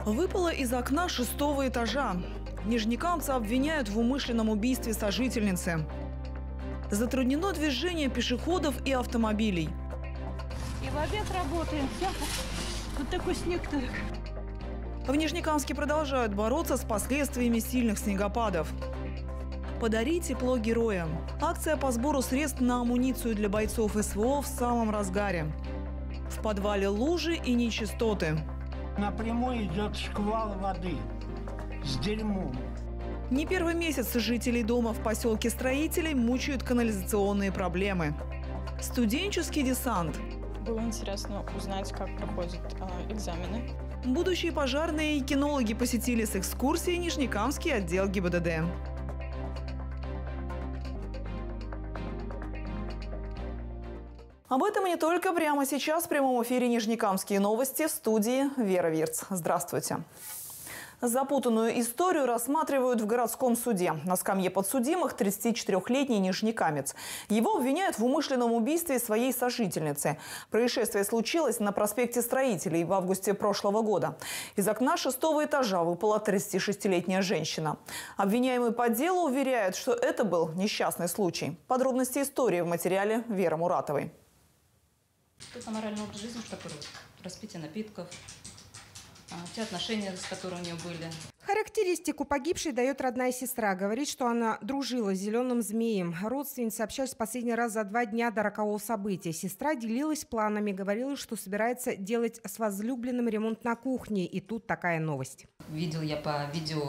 Выпала из окна 6-го этажа. Нижнекамца обвиняют в умышленном убийстве сожительницы. Затруднено движение пешеходов и автомобилей. И в обед работаем. Вот такой снег-то. В Нижнекамске продолжают бороться с последствиями сильных снегопадов. «Подари тепло героям». Акция по сбору средств на амуницию для бойцов СВО в самом разгаре. В подвале лужи и нечистоты. Напрямую идет шквал воды с дерьмом. Не первый месяц жителей дома в поселке Строителей мучают канализационные проблемы. Студенческий десант. Было интересно узнать, как проходят экзамены. Будущие пожарные и кинологи посетили с экскурсией Нижнекамский отдел ГИБДД. Об этом и не только прямо сейчас в прямом эфире «Нижнекамские новости» в студии Вера Вирц. Здравствуйте. Запутанную историю рассматривают в городском суде. На скамье подсудимых 34-летний нижнекамец. Его обвиняют в умышленном убийстве своей сожительницы. Происшествие случилось на проспекте Строителей в августе прошлого года. Из окна 6-го этажа выпала 36-летняя женщина. Обвиняемый по делу уверяет, что это был несчастный случай. Подробности истории в материале Веры Муратовой. Тот аморальный образ жизни, который распитие напитков, те отношения, которые у нее были. Характеристику погибшей дает родная сестра. Говорит, что она дружила с зеленым змеем. Родственницы общались в последний раз за 2 дня до рокового события. Сестра делилась планами, говорила, что собирается делать с возлюбленным ремонт на кухне. И тут такая новость. Видел я по видео,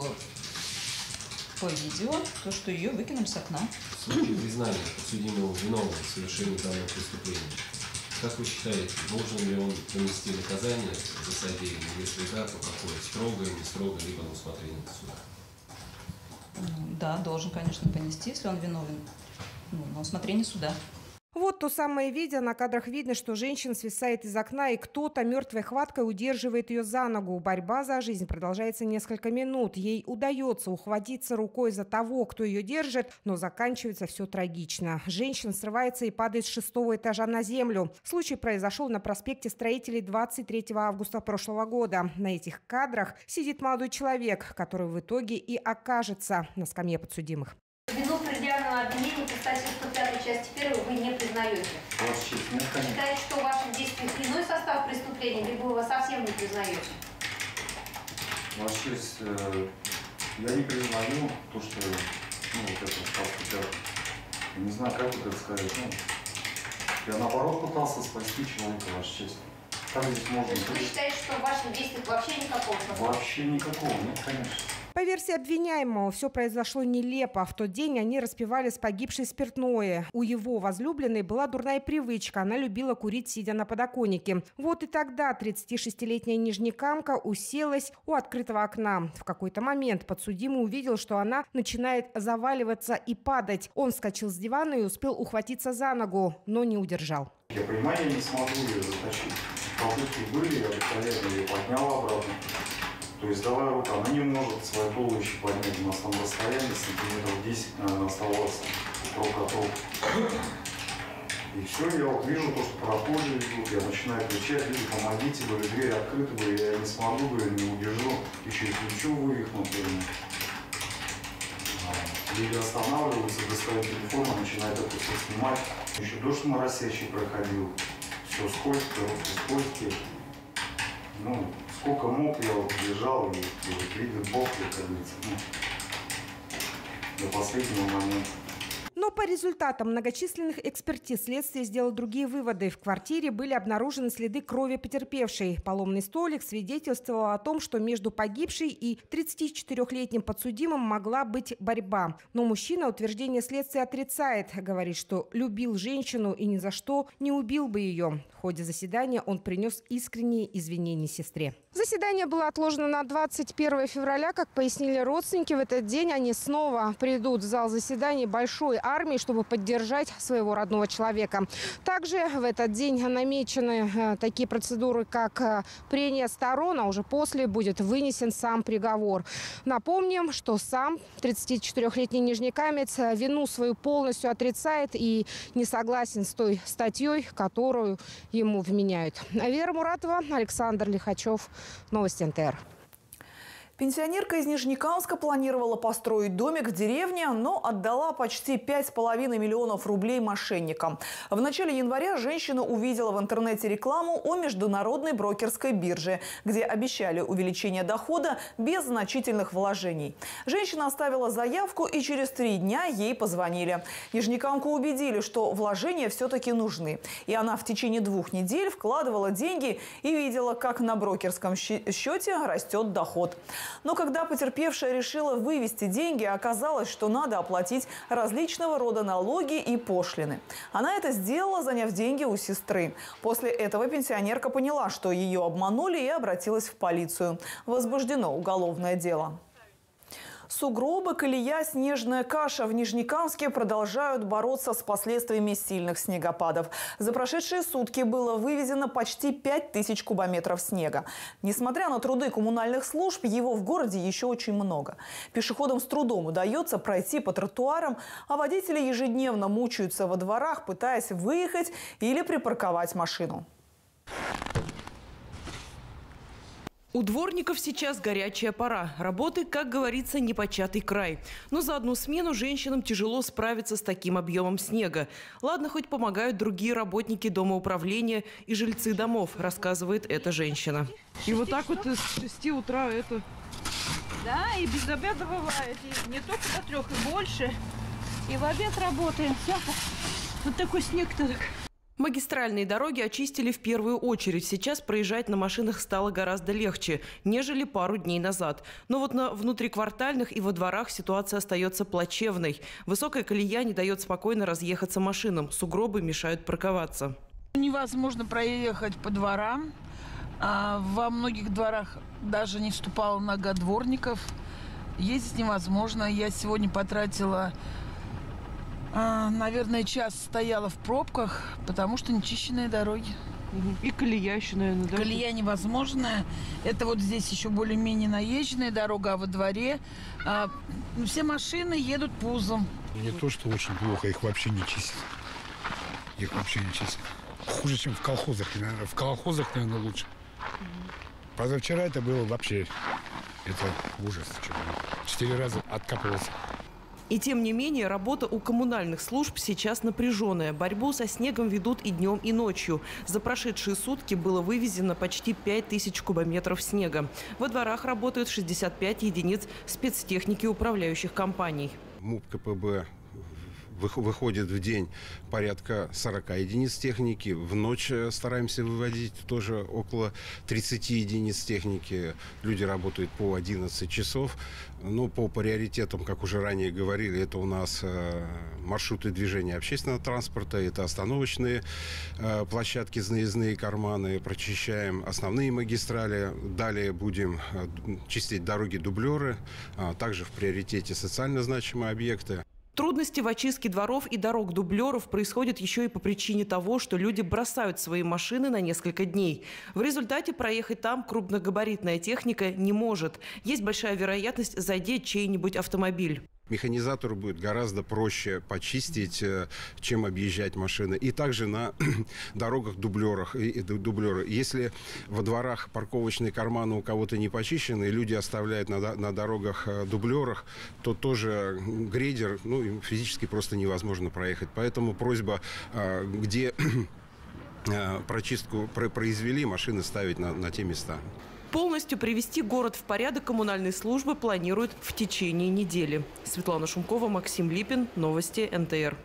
то, что ее выкинули с окна. В случае признания подсудимого виновным в совершении данного преступления, как вы считаете, должен ли он понести наказание за содеянное? Если да, то какое? Строгое, не строгое, либо на усмотрение суда? Да, должен, конечно, понести, если он виновен, на усмотрение суда. Вот то самое видео. На кадрах видно, что женщина свисает из окна, и кто-то мертвой хваткой удерживает ее за ногу. Борьба за жизнь продолжается несколько минут. Ей удается ухватиться рукой за того, кто ее держит, но заканчивается все трагично. Женщина срывается и падает с 6-го этажа на землю. Случай произошел на проспекте Строителей 23 августа прошлого года. На этих кадрах сидит молодой человек, который в итоге и окажется на скамье подсудимых. Вину предъявленного обвинения по статье 105 части 1 вы не признаете. Считаете, что в ваших действиях иной состав преступления, либо вы его совсем не признаете? Ваша честь, я не признаю то, что вот это статья 105. Я не знаю, как вот это сказать. Я наоборот пытался спасти человека, ваша честь. Как здесь можно? То есть вы считаете, что в ваших действиях вообще никакого состава? Вообще никакого, нет, конечно. По версии обвиняемого, все произошло нелепо. В тот день они распивали с погибшей спиртное. У его возлюбленной была дурная привычка. Она любила курить, сидя на подоконнике. Вот и тогда 36-летняя нижнекамка уселась у открытого окна. В какой-то момент подсудимый увидел, что она начинает заваливаться и падать. Он вскочил с дивана и успел ухватиться за ногу, но не удержал. Я понимаю, я не смогу ее затащить. Попытки были, я обыкновенно ее поднял обратно. То есть давая руку, она не может свое туловище поднять. У нас там расстояние сантиметров 10, наверное, оставалось рук от рук. И все, я вот вижу то, что прохожие идут, я начинаю кричать: люди, помогите, говорю, дверь открыта, говорю, я не смогу, говорю, не удержу, еще и плечо вывихнут. Люди останавливаются, достают телефон, начинают это все снимать. Еще дождь моросящий проходил, все скользко, руки скользкие. Сколько мог, я вот лежал и видит Бог, как говорится, до последнего момента. Но по результатам многочисленных экспертиз следствие сделало другие выводы. В квартире были обнаружены следы крови потерпевшей. Поломный столик свидетельствовал о том, что между погибшей и 34-летним подсудимым могла быть борьба. Но мужчина утверждение следствия отрицает. Говорит, что любил женщину и ни за что не убил бы ее. В ходе заседания он принес искренние извинения сестре. Заседание было отложено на 21 февраля. Как пояснили родственники, в этот день они снова придут в зал заседаний большой армии, чтобы поддержать своего родного человека. Также в этот день намечены такие процедуры, как прения сторон, а уже после будет вынесен сам приговор. Напомним, что сам 34-летний нижнекамец вину свою полностью отрицает и не согласен с той статьей, которую ему вменяют. Вера Муратова, Александр Лихачев. Новости НТР. Пенсионерка из Нижнекамска планировала построить домик в деревне, но отдала почти 5,5 миллионов рублей мошенникам. В начале января женщина увидела в интернете рекламу о международной брокерской бирже, где обещали увеличение дохода без значительных вложений. Женщина оставила заявку, и через 3 дня ей позвонили. Нижнекамку убедили, что вложения все-таки нужны. И она в течение 2 недель вкладывала деньги и видела, как на брокерском счете растет доход. Но когда потерпевшая решила вывести деньги, оказалось, что надо оплатить различного рода налоги и пошлины. Она это сделала, заняв деньги у сестры. После этого пенсионерка поняла, что ее обманули, и обратилась в полицию. Возбуждено уголовное дело. Сугробы, колея, снежная каша в Нижнекамске продолжают бороться с последствиями сильных снегопадов. За прошедшие сутки было вывезено почти 5000 кубометров снега. Несмотря на труды коммунальных служб, его в городе еще очень много. Пешеходам с трудом удается пройти по тротуарам, а водители ежедневно мучаются во дворах, пытаясь выехать или припарковать машину. У дворников сейчас горячая пора. Работы, как говорится, непочатый край. Но за одну смену женщинам тяжело справиться с таким объемом снега. Ладно, хоть помогают другие работники домоуправления и жильцы домов, рассказывает эта женщина. И вот так вот с 6 утра это... Да, и без обеда бывает. И не только до 3, и больше. И в обед работаем. Вот такой снег-то. Магистральные дороги очистили в первую очередь. Сейчас проезжать на машинах стало гораздо легче, нежели пару дней назад. Но вот на внутриквартальных и во дворах ситуация остается плачевной. Высокая колея не дает спокойно разъехаться машинам. Сугробы мешают парковаться. Невозможно проехать по дворам. Во многих дворах даже не вступала нога дворников. Ездить невозможно. Я сегодня потратила... наверное, час стояла в пробках, потому что нечищенные дороги. И колея еще, наверное, да? Колея невозможная. Это вот здесь еще более-менее наезженная дорога, а во дворе все машины едут пузом. Не то, что очень плохо, их вообще не чистят. Их вообще не чистят. Хуже, чем в колхозах. В колхозах, наверное, лучше. Позавчера это было вообще... Это ужас. 4 раза откапывался. И тем не менее, работа у коммунальных служб сейчас напряженная. Борьбу со снегом ведут и днем, и ночью. За прошедшие сутки было вывезено почти 5000 кубометров снега. Во дворах работают 65 единиц спецтехники управляющих компаний. МУП КПБ выходит в день порядка 40 единиц техники. В ночь стараемся выводить тоже около 30 единиц техники. Люди работают по 11 часов. Ну, по приоритетам, как уже ранее говорили, это у нас маршруты движения общественного транспорта, это остановочные площадки, заездные карманы. Прочищаем основные магистрали. Далее будем чистить дороги-дублеры. Также в приоритете социально значимые объекты. Трудности в очистке дворов и дорог дублеров происходят еще и по причине того, что люди бросают свои машины на несколько дней. В результате проехать там крупногабаритная техника не может. Есть большая вероятность задеть чей-нибудь автомобиль. Механизатору будет гораздо проще почистить, чем объезжать машины. И также на дорогах дублеры. Если во дворах парковочные карманы у кого-то не почищены, и люди оставляют на дорогах дублерах, то тоже грейдер, физически просто невозможно проехать. Поэтому просьба, где прочистку произвели, машины ставить на те места. Полностью привести город в порядок коммунальные службы планируют в течение недели. Светлана Шумкова, Максим Липин. Новости НТР.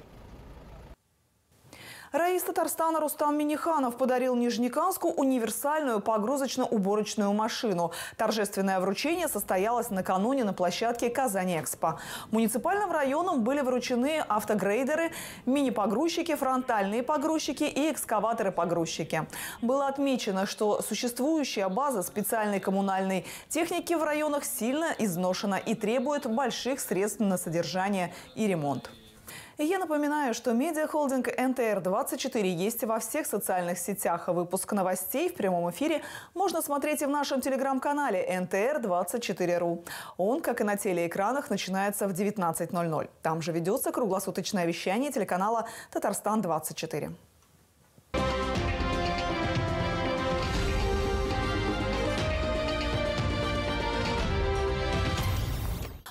Раис Татарстана Рустам Миниханов подарил Нижнекамску универсальную погрузочно-уборочную машину. Торжественное вручение состоялось накануне на площадке Казань-Экспо. Муниципальным районам были вручены автогрейдеры, мини-погрузчики, фронтальные погрузчики и экскаваторы-погрузчики. Было отмечено, что существующая база специальной коммунальной техники в районах сильно изношена и требует больших средств на содержание и ремонт. И я напоминаю, что медиахолдинг НТР-24 есть во всех социальных сетях. Выпуск новостей в прямом эфире можно смотреть и в нашем телеграм-канале НТР-24.ру. Он, как и на телеэкранах, начинается в 19:00. Там же ведется круглосуточное вещание телеканала «Татарстан-24».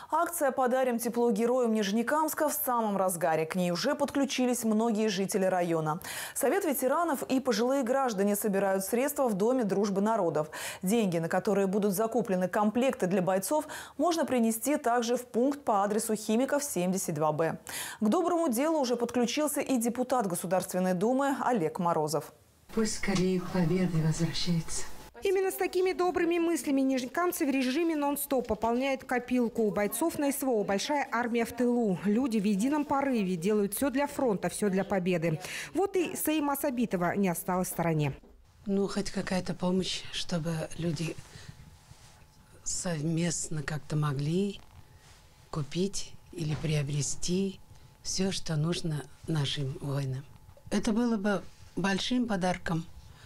Акция «Подарим тепло героям Нижнекамска» в самом разгаре. К ней уже подключились многие жители района. Совет ветеранов и пожилые граждане собирают средства в Доме дружбы народов. Деньги, на которые будут закуплены комплекты для бойцов, можно принести также в пункт по адресу Химиков, 72Б. К доброму делу уже подключился и депутат Государственной Думы Олег Морозов. Пусть скорее победа возвращается. Именно с такими добрыми мыслями нижнекамцы в режиме нон-стоп пополняют копилку. У бойцов на СВО большая армия в тылу. Люди в едином порыве делают все для фронта, все для победы. Вот и Саима Сабитова не осталась в стороне. Ну, хоть какая-то помощь, чтобы люди совместно как-то могли купить или приобрести все, что нужно нашим воинам. Это было бы большим подарком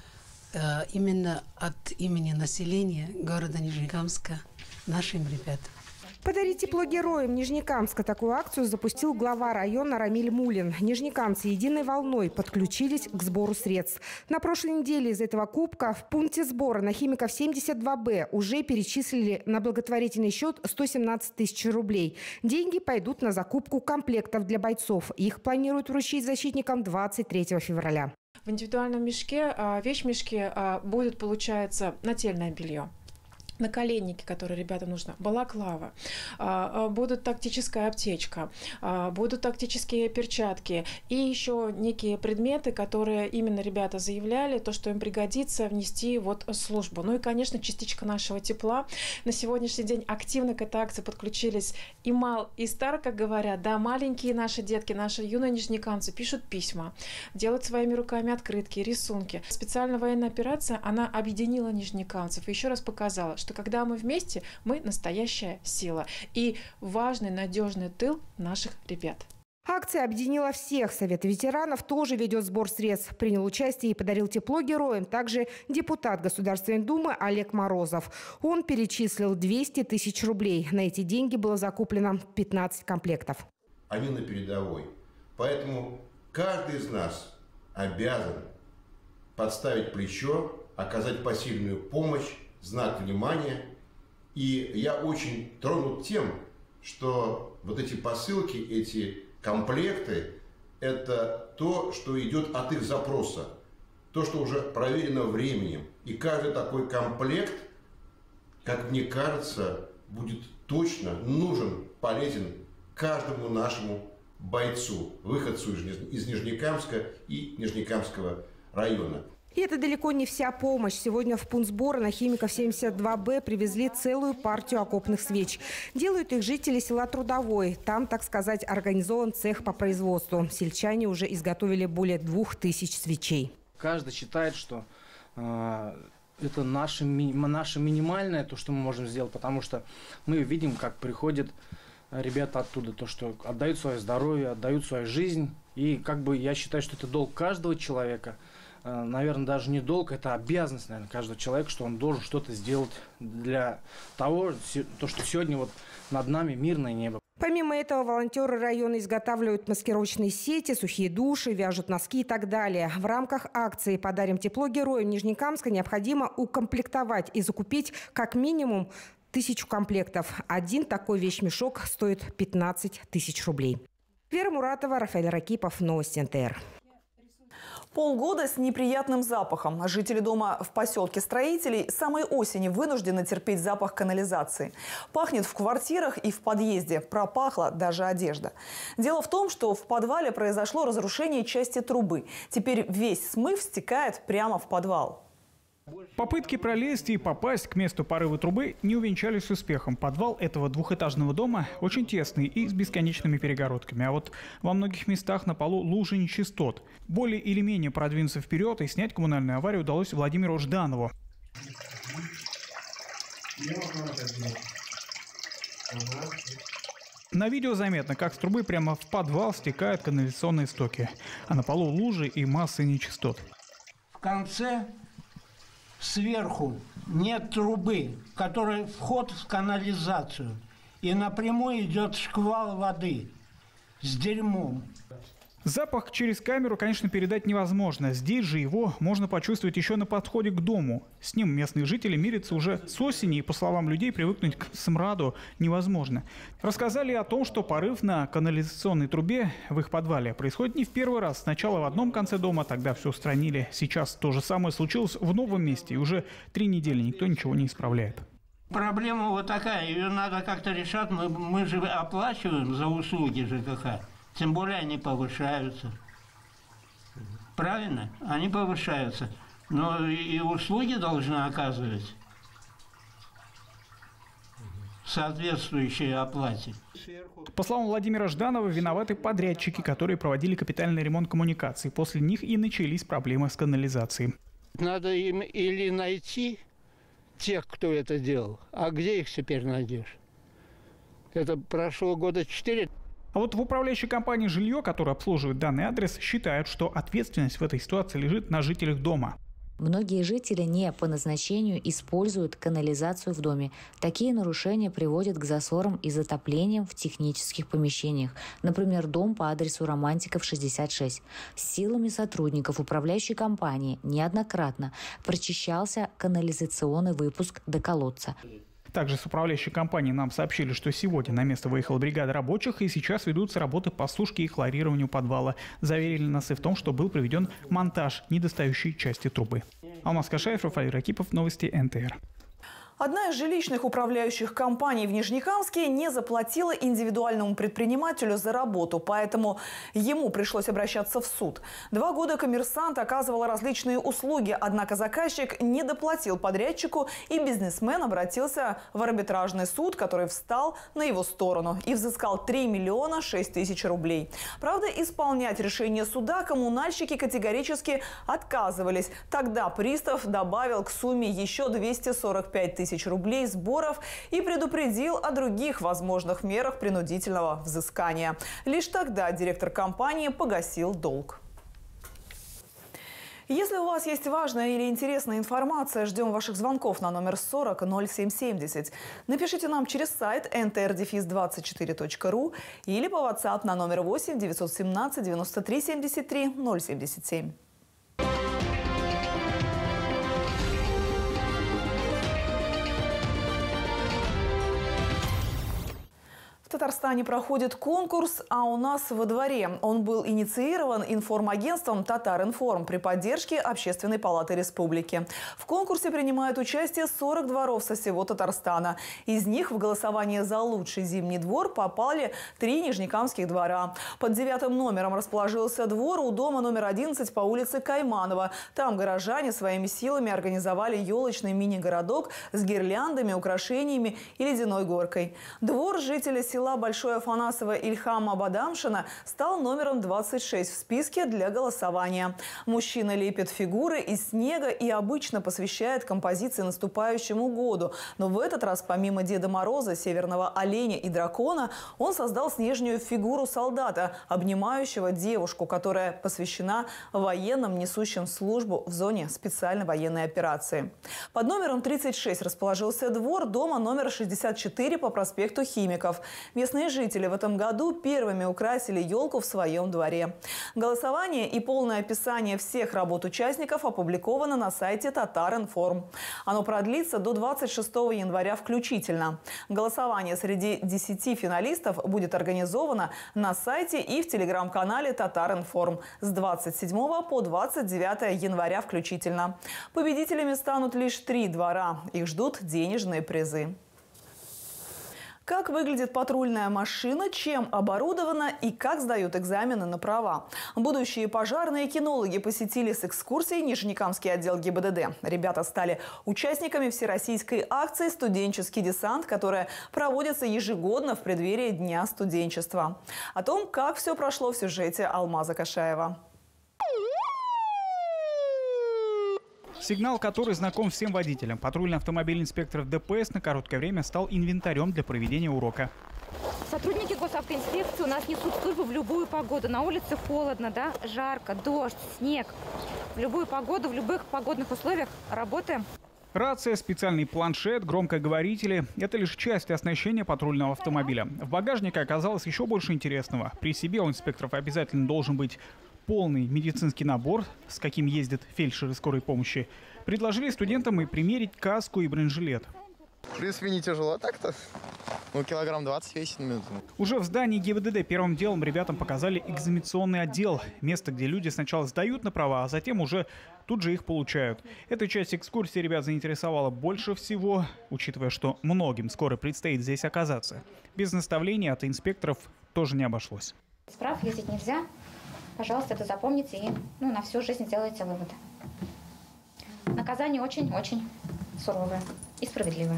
именно от имени населения города Нижнекамска нашим ребятам. «Подарить тепло героям Нижнекамска» такую акцию запустил глава района Рамиль Мулин. Нижнекамцы единой волной подключились к сбору средств. На прошлой неделе из этого кубка в пункте сбора на Химиков 72Б уже перечислили на благотворительный счет 117 тысяч рублей. Деньги пойдут на закупку комплектов для бойцов. Их планируют вручить защитникам 23 февраля. В индивидуальном мешке, вещмешке будет, получается, нательное белье. Наколенники, которые ребятам нужно, балаклава, будут тактическая аптечка, будут тактические перчатки и еще некие предметы, которые именно ребята заявляли, то, что им пригодится внести вот службу. Ну и, конечно, частичка нашего тепла. На сегодняшний день активно к этой акции подключились и мал, и стар, как говорят, да, маленькие наши детки, наши юные нижнекамцы пишут письма, делают своими руками открытки, рисунки. Специальная военная операция, она объединила нижнекамцев и еще раз показала, что когда мы вместе, мы настоящая сила и важный, надежный тыл наших ребят. Акция объединила всех. Совет ветеранов тоже ведет сбор средств. Принял участие и подарил тепло героям также депутат Государственной Думы Олег Морозов. Он перечислил 200 тысяч рублей. На эти деньги было закуплено 15 комплектов. Они на передовой. Поэтому каждый из нас обязан подставить плечо, оказать посильную помощь, знак внимания. И я очень тронут тем, что вот эти посылки, эти комплекты – это то, что идет от их запроса, то, что уже проверено временем. И каждый такой комплект, как мне кажется, будет точно нужен, полезен каждому нашему бойцу, выходцу из Нижнекамска и Нижнекамского района. И это далеко не вся помощь. Сегодня в пункт сбора на Химиков 72Б привезли целую партию окопных свеч. Делают их жители села Трудовой. Там, так сказать, организован цех по производству. Сельчане уже изготовили более 2000 свечей. Каждый считает, что это наше минимальное, то, что мы можем сделать, потому что мы видим, как приходят ребята оттуда, то, что отдают свое здоровье, отдают свою жизнь. И как бы я считаю, что это долг каждого человека. Наверное, даже не долг, это обязанность, наверное, каждого человека, что он должен что-то сделать для того, что сегодня вот над нами мирное небо. Помимо этого, волонтеры района изготавливают маскировочные сети, сухие души, вяжут носки и так далее. В рамках акции «Подарим тепло героям Нижнекамска» необходимо укомплектовать и закупить как минимум 1000 комплектов. Один такой вещмешок стоит 15 тысяч рублей. Вера Муратова, Рафаэль Ракипов, Новости НТР. Полгода с неприятным запахом. Жители дома в поселке Строителей с самой осени вынуждены терпеть запах канализации. Пахнет в квартирах и в подъезде. Пропахла даже одежда. Дело в том, что в подвале произошло разрушение части трубы. Теперь весь смыв стекает прямо в подвал. Попытки пролезть и попасть к месту порыва трубы не увенчались успехом. Подвал этого двухэтажного дома очень тесный и с бесконечными перегородками. А вот во многих местах на полу лужи нечистот. Более или менее продвинуться вперед и снять коммунальную аварию удалось Владимиру Жданову. На видео заметно, как с трубы прямо в подвал стекают канализационные стоки. А на полу лужи и массы нечистот. В конце сверху нет трубы, в которой вход в канализацию. И напрямую идет шквал воды с дерьмом. Запах через камеру, конечно, передать невозможно. Здесь же его можно почувствовать еще на подходе к дому. С ним местные жители мирятся уже с осени, и, по словам людей, привыкнуть к смраду невозможно. Рассказали о том, что порыв на канализационной трубе в их подвале происходит не в первый раз. Сначала в одном конце дома, тогда все устранили. Сейчас то же самое случилось в новом месте, и уже 3 недели никто ничего не исправляет. Проблема вот такая, ее надо как-то решать. Мы же оплачиваем за услуги ЖКХ. Тем более они повышаются. Правильно? Они повышаются. Но и услуги должны оказывать соответствующей оплате. По словам Владимира Жданова, виноваты подрядчики, которые проводили капитальный ремонт коммуникаций. После них и начались проблемы с канализацией. Надо им или найти тех, кто это делал, а где их теперь найдешь? Это прошло года 4. А вот в управляющей компании «Жилье», которая обслуживает данный адрес, считают, что ответственность в этой ситуации лежит на жителях дома. Многие жители не по назначению используют канализацию в доме. Такие нарушения приводят к засорам и затоплениям в технических помещениях. Например, дом по адресу Романтиков, 66. С силами сотрудников управляющей компании неоднократно прочищался канализационный выпуск до колодца. Также с управляющей компанией нам сообщили, что сегодня на место выехала бригада рабочих, и сейчас ведутся работы по сушке и хлорированию подвала. Заверили нас и в том, что был проведен монтаж недостающей части трубы. Алмаз Кашаев, Рафаэль Ракипов, новости НТР. Одна из жилищных управляющих компаний в Нижнекамске не заплатила индивидуальному предпринимателю за работу, поэтому ему пришлось обращаться в суд. 2 года коммерсант оказывал различные услуги, однако заказчик не доплатил подрядчику, и бизнесмен обратился в арбитражный суд, который встал на его сторону и взыскал 3 миллиона 6 тысяч рублей. Правда, исполнять решение суда коммунальщики категорически отказывались. Тогда пристав добавил к сумме еще 245 тысяч рублей сборов и предупредил о других возможных мерах принудительного взыскания. Лишь тогда директор компании погасил долг. Если у вас есть важная или интересная информация, ждем ваших звонков на номер 40 0770. Напишите нам через сайт ntr-24.ru или по WhatsApp на номер 8 917 93 73 077. В Татарстане проходит конкурс «А у нас во дворе». Он был инициирован информагентством «Татаринформ» при поддержке Общественной палаты республики. В конкурсе принимают участие 40 дворов со всего Татарстана. Из них в голосование за лучший зимний двор попали 3 нижнекамских двора. Под 9-м номером расположился двор у дома номер 11 по улице Кайманова. Там горожане своими силами организовали елочный мини-городок с гирляндами, украшениями и ледяной горкой. Двор жителя села Большое Афанасово Ильхама Бадамшина стал номером 26 в списке для голосования. Мужчина лепит фигуры из снега и обычно посвящает композиции наступающему году. Но в этот раз помимо Деда Мороза, Северного оленя и дракона, он создал снежную фигуру солдата, обнимающего девушку, которая посвящена военным, несущим службу в зоне специальной военной операции. Под номером 36 расположился двор дома номер 64 по проспекту Химиков. Местные жители в этом году первыми украсили елку в своем дворе. Голосование и полное описание всех работ участников опубликовано на сайте Татаринформ. Оно продлится до 26 января включительно. Голосование среди 10 финалистов будет организовано на сайте и в телеграм-канале Татаринформ с 27 по 29 января включительно. Победителями станут лишь 3 двора. Их ждут денежные призы. Как выглядит патрульная машина, чем оборудована и как сдают экзамены на права. Будущие пожарные кинологи посетили с экскурсией Нижнекамский отдел ГИБДД. Ребята стали участниками всероссийской акции «Студенческий десант», которая проводится ежегодно в преддверии Дня студенчества. О том, как все прошло в сюжете Алмаза Кашаева. Сигнал, который знаком всем водителям. Патрульный автомобильный инспектор ДПС на короткое время стал инвентарем для проведения урока. Сотрудники госавтоинспекции у нас несут службу в любую погоду. На улице холодно, да, жарко, дождь, снег. В любую погоду, в любых погодных условиях работаем. Рация, специальный планшет, громкоговорители – это лишь часть оснащения патрульного автомобиля. В багажнике оказалось еще больше интересного. При себе у инспекторов обязательно должен быть полный медицинский набор, с каким ездят фельдшеры скорой помощи. Предложили студентам и примерить каску и бронежилет. В принципе, не тяжело так-то. Ну, килограмм 20 весит на минуту. Уже в здании ГИБДД первым делом ребятам показали экзаменационный отдел. Место, где люди сначала сдают на права, а затем уже тут же их получают. Эта часть экскурсии ребят заинтересовала больше всего, учитывая, что многим скоро предстоит здесь оказаться. Без наставлений от инспекторов тоже не обошлось. Справ ездить нельзя. Пожалуйста, это запомните и на всю жизнь сделайте выводы. Наказание очень-очень суровое и справедливое.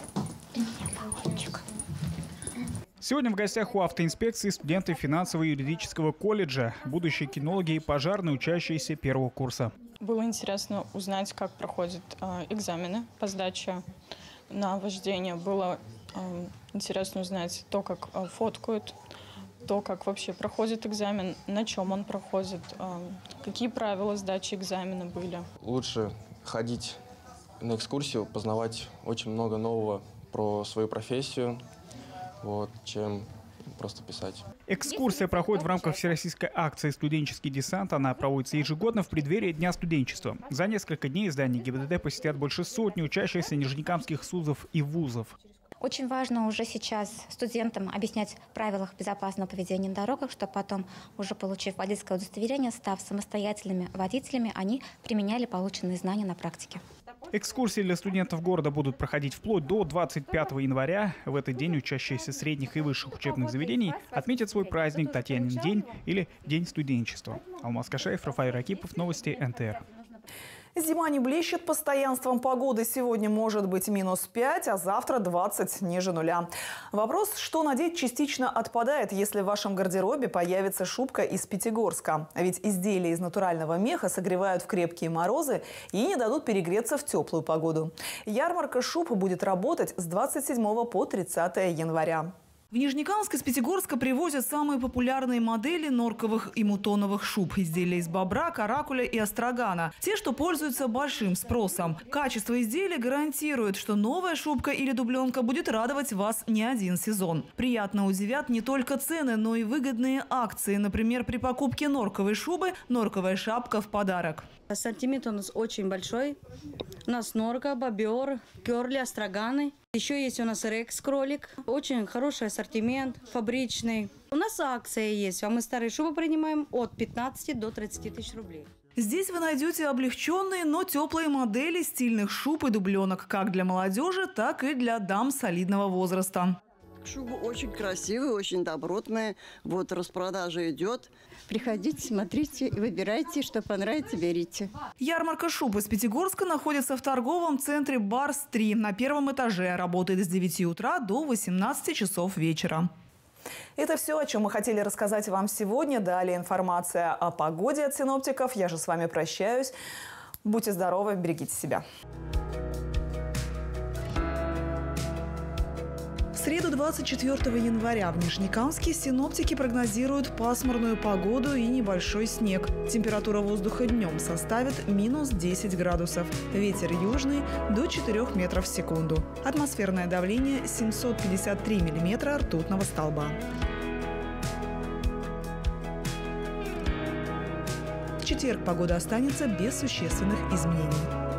Сегодня в гостях у автоинспекции студенты финансово-юридического колледжа, будущие кинологи и пожарные, учащиеся первого курса. Было интересно узнать, как проходят экзамены по сдаче на вождение. Было интересно узнать то, как фоткают, то, как вообще проходит экзамен, на чем он проходит, какие правила сдачи экзамена были. Лучше ходить на экскурсию, познавать очень много нового про свою профессию, чем просто писать. Экскурсия проходит в рамках всероссийской акции «Студенческий десант». Она проводится ежегодно в преддверии Дня студенчества. За несколько дней здание ГИБДД посетят больше сотни учащихся нижнекамских СУЗов и вузов. Очень важно уже сейчас студентам объяснять в правилах безопасного поведения на дорогах, чтобы потом, уже получив водительское удостоверение, став самостоятельными водителями, они применяли полученные знания на практике. Экскурсии для студентов города будут проходить вплоть до 25 января. В этот день учащиеся средних и высших учебных заведений отметят свой праздник «Татьянин день» или «День студенчества». Алмаз Кашаев, Рафаэль Ракипов, новости НТР. Зима не блещет постоянством погоды. Сегодня может быть -5, а завтра 20 ниже нуля. Вопрос, что надеть, частично отпадает, если в вашем гардеробе появится шубка из Пятигорска. Ведь изделия из натурального меха согревают в крепкие морозы и не дадут перегреться в теплую погоду. Ярмарка шуб будет работать с 27 по 30 января. В Нижнекамск из Пятигорска привозят самые популярные модели норковых и мутоновых шуб. Изделия из бобра, каракуля и острогана. Те, что пользуются большим спросом. Качество изделий гарантирует, что новая шубка или дубленка будет радовать вас не один сезон. Приятно удивят не только цены, но и выгодные акции. Например, при покупке норковой шубы норковая шапка в подарок. Ассортимент у нас очень большой. У нас норка, бобер, керли, остроганы. Еще есть у нас рекс-кролик. Очень хороший ассортимент, фабричный. У нас акция есть, а мы старые шубы принимаем от 15 до 30 тысяч рублей. Здесь вы найдете облегченные, но теплые модели стильных шуб и дубленок как для молодежи, так и для дам солидного возраста. Шуба очень красивая, очень добротная. Вот распродажа идет. Приходите, смотрите и выбирайте, что понравится, берите. Ярмарка шуб из Пятигорска находится в торговом центре «Барс-3» на первом этаже. Работает с 9 утра до 18 часов вечера. Это все, о чем мы хотели рассказать вам сегодня. Далее информация о погоде от синоптиков. Я же с вами прощаюсь. Будьте здоровы, берегите себя. В среду 24 января в Нижнекамске синоптики прогнозируют пасмурную погоду и небольшой снег. Температура воздуха днем составит -10 градусов. Ветер южный до 4 метров в секунду. Атмосферное давление 753 миллиметра ртутного столба. В четверг погода останется без существенных изменений.